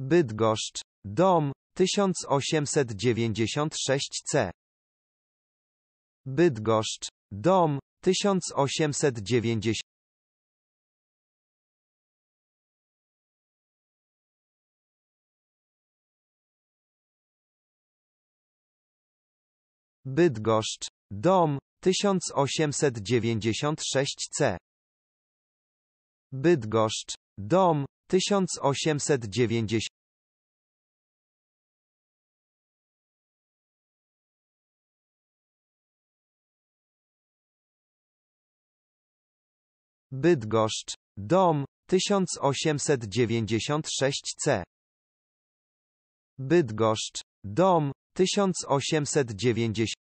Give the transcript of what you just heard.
Bydgoszcz, dom, 1896C. Bydgoszcz, dom, 1890. Bydgoszcz, dom, 1896C. Bydgoszcz, dom, 1890. Bydgoszcz, dom, 1896C. Bydgoszcz, dom, 1890.